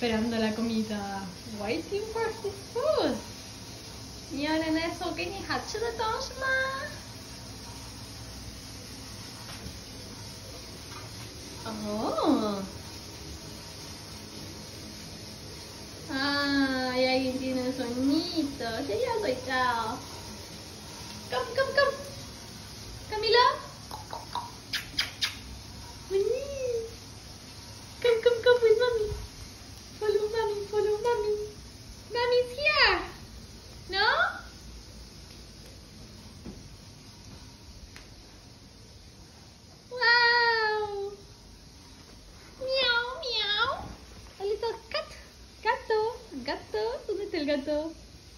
esperando la comida. Waiting for his food.你要奶奶送给你好吃的东西吗？哦。Ah, y ahí tiene sueñito. Ya ya soy chao. Come, come, come. Camila. Come, come, come with mommy. Follow mommy, follow mommy. Mommy's here. No? Wow. Miau, miau. A little cat. Gato, gato. ¿Dónde está el gato?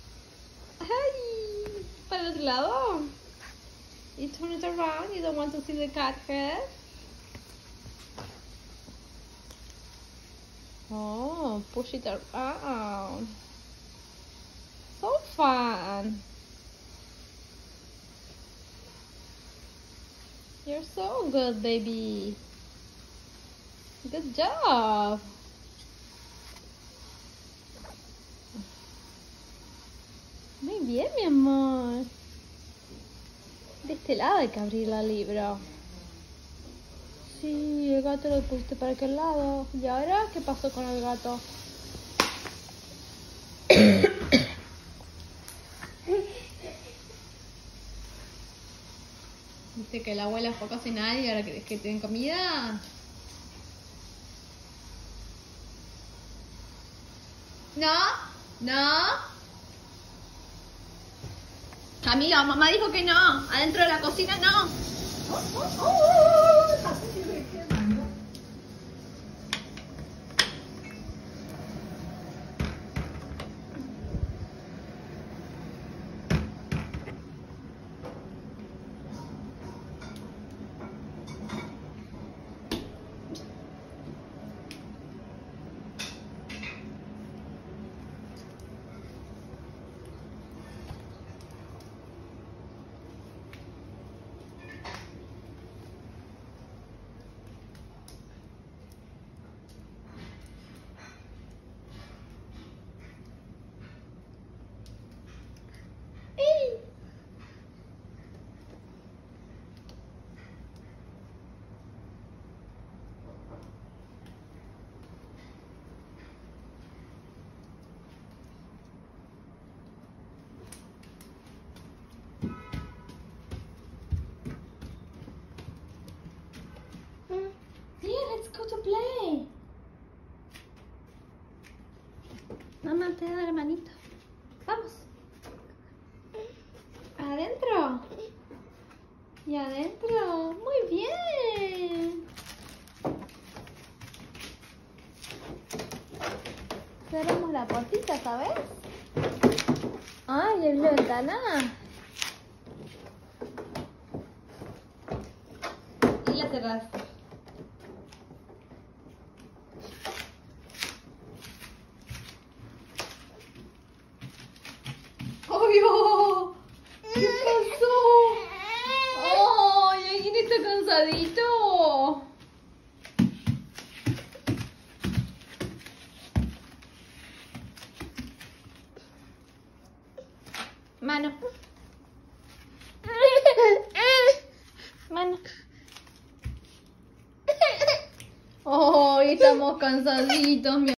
Ay, para el otro lado. You turn it around. You don't want to see the cat head. Oh, push it around. So fun. You're so good, baby. Good job. Muy bien, mi amor. De este lado hay que abrir el libro. Sí, el gato lo pusiste para aquel lado. ¿Y ahora qué pasó con el gato? ¿Viste que la abuela fue a cocinar y ahora querés que te den comida? ¿No? ¿No? Camila, mamá dijo que no. Adentro de la cocina no. Let's go to play. Mamá te da la manito. Vamos. Adentro. Y adentro. Muy bien. Cerramos la puertita, ¿sabes? Ay, es la ventana. Y la cerraste. ¡Obvio! ¿Qué pasó? ¡Ay, alguien está cansadito! Mano. Mano. ¡Ay, estamos cansaditos!